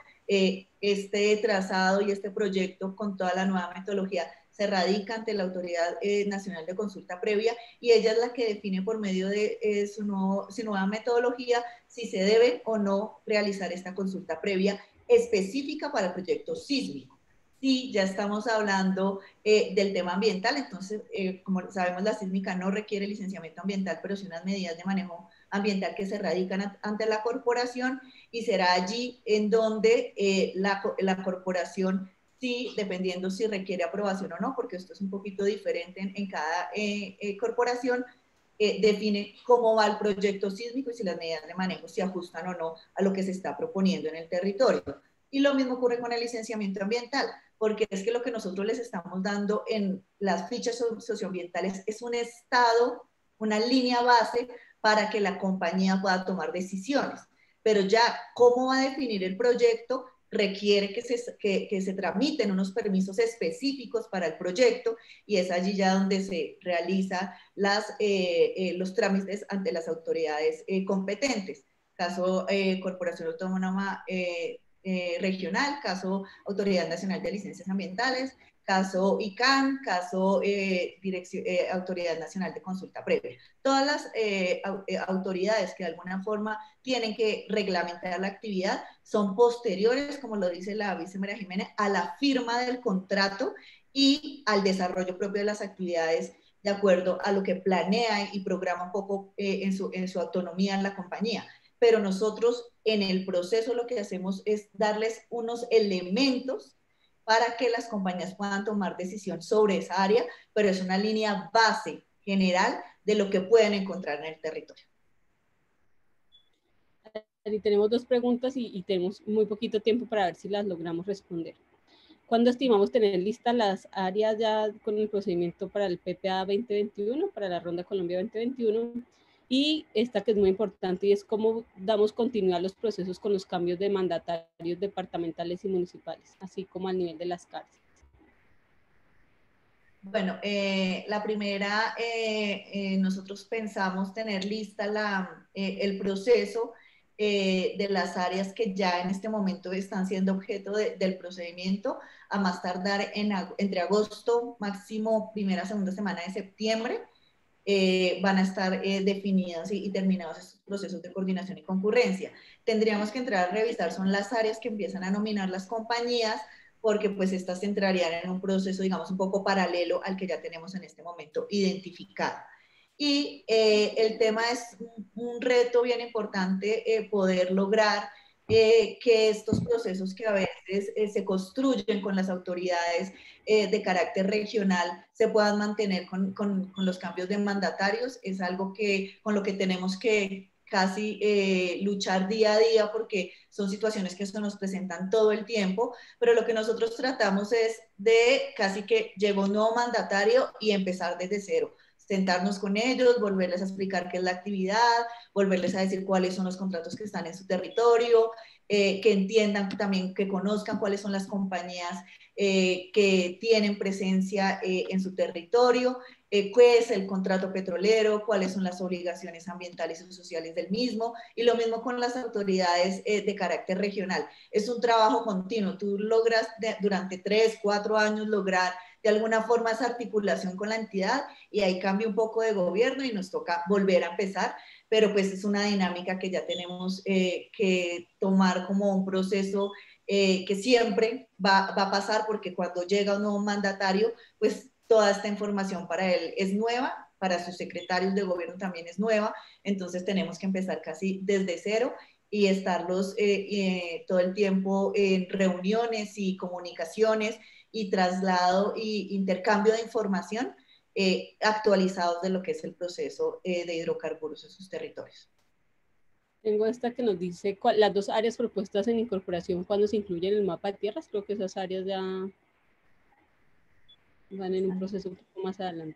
Este trazado y este proyecto con toda la nueva metodología se radica ante la Autoridad Nacional de Consulta Previa y ella es la que define por medio de su nueva metodología si se debe o no realizar esta consulta previa específica para el proyecto sísmico. Sí, ya estamos hablando del tema ambiental, entonces, como sabemos, la sísmica no requiere licenciamiento ambiental, pero sí unas medidas de manejo ambiental que se radican ante la corporación, y será allí en donde la corporación, sí, dependiendo si requiere aprobación o no, porque esto es un poquito diferente en cada corporación, define cómo va el proyecto sísmico y si las medidas de manejo se ajustan o no a lo que se está proponiendo en el territorio. Y lo mismo ocurre con el licenciamiento ambiental, porque es que lo que nosotros les estamos dando en las fichas socioambientales es un estado, una línea base para que la compañía pueda tomar decisiones. Pero ya cómo va a definir el proyecto requiere que se tramiten unos permisos específicos para el proyecto, y es allí ya donde se realizan los trámites ante las autoridades competentes. Caso Corporación Autónoma Regional, caso Autoridad Nacional de Licencias Ambientales, caso ICANN, caso Autoridad Nacional de Consulta Previa. Todas las autoridades que de alguna forma tienen que reglamentar la actividad son posteriores, como lo dice la vice María Jiménez, a la firma del contrato y al desarrollo propio de las actividades de acuerdo a lo que planea y programa un poco en su autonomía en la compañía. Pero nosotros en el proceso lo que hacemos es darles unos elementos para que las compañías puedan tomar decisión sobre esa área, pero es una línea base general de lo que pueden encontrar en el territorio. Y tenemos dos preguntas y tenemos muy poquito tiempo para ver si las logramos responder. ¿Cuándo estimamos tener listas las áreas ya con el procedimiento para el PPA 2021, para la Ronda Colombia 2021? Y esta que es muy importante, y es cómo damos continuidad a los procesos con los cambios de mandatarios departamentales y municipales, así como al nivel de las cárceles. Bueno, la primera, nosotros pensamos tener lista el proceso de las áreas que ya en este momento están siendo objeto del procedimiento, a más tardar entre agosto, máximo primera, segunda semana de septiembre. Van a estar definidas y terminados estos procesos de coordinación y concurrencia. Tendríamos que entrar a revisar, son las áreas que empiezan a nominar las compañías, porque pues estas entrarían en un proceso, digamos, un poco paralelo al que ya tenemos en este momento identificado. Y el tema es un reto bien importante poder lograr que estos procesos que a veces se construyen con las autoridades de carácter regional se puedan mantener con los cambios de mandatarios. Es algo con lo que tenemos que casi luchar día a día porque son situaciones que se nos presentan todo el tiempo, pero lo que nosotros tratamos es de casi que llegó un nuevo mandatario y empezar desde cero, sentarnos con ellos, volverles a explicar qué es la actividad, volverles a decir cuáles son los contratos que están en su territorio, que entiendan también, que conozcan cuáles son las compañías que tienen presencia en su territorio, qué es el contrato petrolero, cuáles son las obligaciones ambientales y sociales del mismo, y lo mismo con las autoridades de carácter regional. Es un trabajo continuo, tú logras durante 3, 4 años lograr de alguna forma esa articulación con la entidad y ahí cambia un poco de gobierno y nos toca volver a empezar, pero pues es una dinámica que ya tenemos que tomar como un proceso que siempre va a pasar, porque cuando llega un nuevo mandatario, pues toda esta información para él es nueva, para sus secretarios de gobierno también es nueva, entonces tenemos que empezar casi desde cero y estarlos todo el tiempo en reuniones y comunicaciones y traslado y intercambio de información actualizados de lo que es el proceso de hidrocarburos en sus territorios. Tengo esta que nos dice las 2 áreas propuestas en incorporación cuando se incluyen en el mapa de tierras. Creo que esas áreas ya van en un proceso un poco más adelante.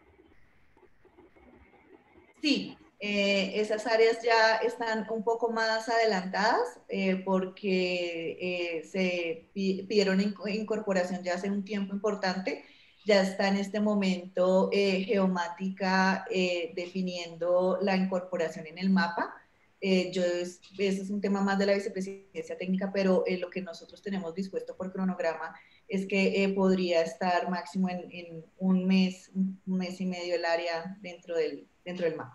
Sí, esas áreas ya están un poco más adelantadas porque se pidieron incorporación ya hace un tiempo importante. Ya está en este momento Geomática definiendo la incorporación en el mapa. Ese es un tema más de la vicepresidencia técnica, pero lo que nosotros tenemos dispuesto por cronograma es que podría estar máximo en un mes y medio el área dentro del mapa.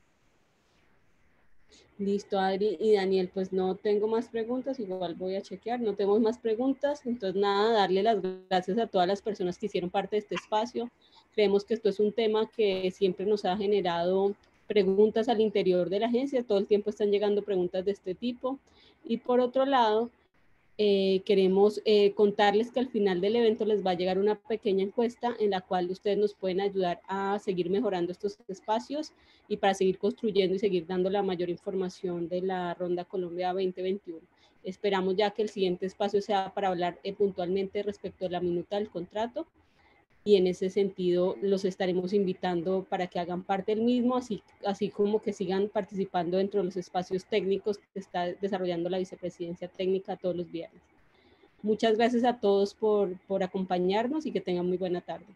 Listo, Adri y Daniel, pues no tengo más preguntas, igual voy a chequear, no tenemos más preguntas, entonces nada, darle las gracias a todas las personas que hicieron parte de este espacio. Creemos que esto es un tema que siempre nos ha generado preguntas al interior de la agencia, todo el tiempo están llegando preguntas de este tipo. Y por otro lado, queremos contarles que al final del evento les va a llegar una pequeña encuesta en la cual ustedes nos pueden ayudar a seguir mejorando estos espacios y para seguir construyendo y seguir dando la mayor información de la Ronda Colombia 2021. Esperamos ya que el siguiente espacio sea para hablar puntualmente respecto de la minuta del contrato, y en ese sentido los estaremos invitando para que hagan parte del mismo, así como que sigan participando dentro de los espacios técnicos que está desarrollando la vicepresidencia técnica todos los viernes. Muchas gracias a todos por acompañarnos y que tengan muy buena tarde.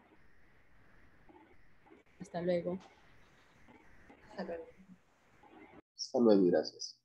Hasta luego. Hasta luego. Hasta luego y gracias.